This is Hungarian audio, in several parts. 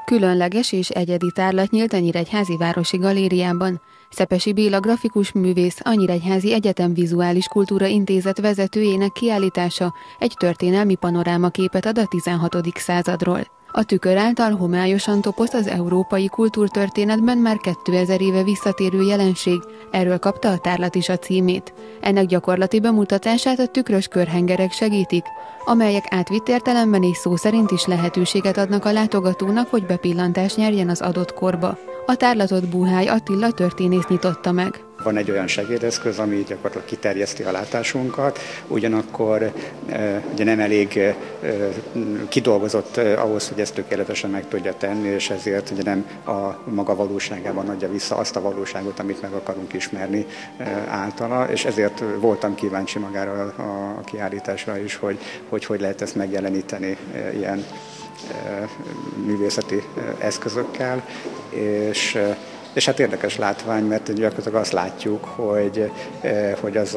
Különleges és egyedi tárlat nyílt a Nyíregyházi Városi Galériában. Szepesi Béla grafikus művész, a Nyíregyházi Egyetem Vizuális Kultúra Intézet vezetőjének kiállítása egy történelmi panorámaképet ad a 16. századról. A tükör által homályosan toposzt az európai kultúrtörténetben már 2000 éve visszatérő jelenség, erről kapta a tárlat is a címét. Ennek gyakorlati bemutatását a tükrös körhengerek segítik, amelyek átvitt értelemben és szó szerint is lehetőséget adnak a látogatónak, hogy bepillantást nyerjen az adott korba. A tárlatot Buhály Attila történész nyitotta meg. Van egy olyan segédeszköz, ami gyakorlatilag kiterjeszti a látásunkat, ugyanakkor ugye nem elég kidolgozott ahhoz, hogy ezt tökéletesen meg tudja tenni, és ezért ugye nem a maga valóságában adja vissza azt a valóságot, amit meg akarunk ismerni általa, és ezért voltam kíváncsi magára a kiállításra is, hogy lehet ezt megjeleníteni ilyen művészeti eszközökkel, és hát érdekes látvány, mert gyakorlatilag azt látjuk, hogy az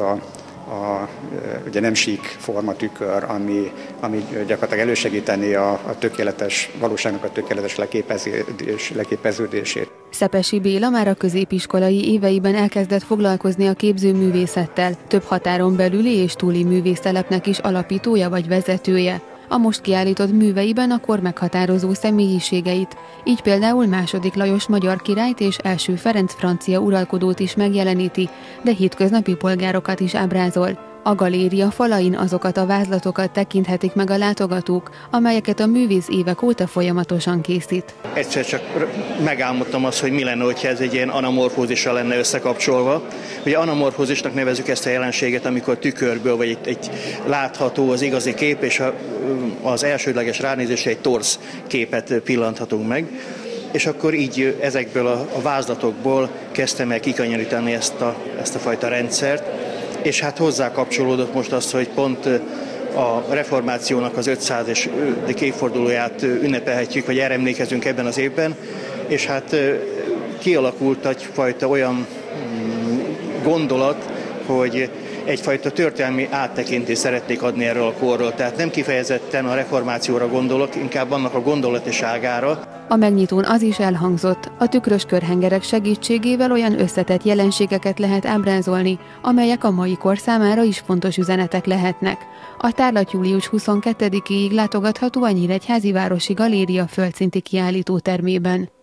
ugye nem sík formatükör, ami gyakorlatilag elősegíteni a tökéletes valóságnak a tökéletes leképeződését. Szepesi Béla már a középiskolai éveiben elkezdett foglalkozni a képzőművészettel, több határon belüli és túli művésztelepnek is alapítója vagy vezetője. A most kiállított műveiben a kor meghatározó személyiségeit, így például II. Lajos magyar királyt és első Ferenc francia uralkodót is megjeleníti, de hétköznapi polgárokat is ábrázol. A galéria falain azokat a vázlatokat tekinthetik meg a látogatók, amelyeket a művész évek óta folyamatosan készít. Egyszer csak megálmodtam azt, hogy mi lenne, hogyha ez egy ilyen anamorfózissal lenne összekapcsolva. Ugye anamorfózisnak nevezzük ezt a jelenséget, amikor tükörből vagy egy látható az igazi kép, és az elsődleges ránézésre egy torz képet pillanthatunk meg. És akkor így ezekből a vázlatokból kezdtem el kikanyarítani ezt a fajta rendszert. És hát hozzá kapcsolódott most az, hogy pont a reformációnak az 500. évfordulóját ünnepelhetjük, vagy erre emlékezünk ebben az évben, és hát kialakult egyfajta olyan gondolat, hogy egyfajta történelmi áttekintést szeretnék adni erről a korról. Tehát nem kifejezetten a reformációra gondolok, inkább annak a gondolatiságára. A megnyitón az is elhangzott, a tükrös körhengerek segítségével olyan összetett jelenségeket lehet ábrázolni, amelyek a mai kor számára is fontos üzenetek lehetnek. A tárlat július 22-ig látogatható a Nyíregyházi Városi Galéria földszinti kiállítótermében.